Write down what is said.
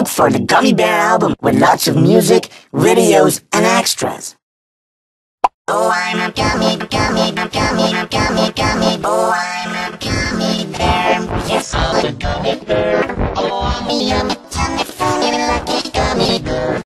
look for the Gummy Bear album with lots of music, videos, and extras. Oh, I'm a gummy,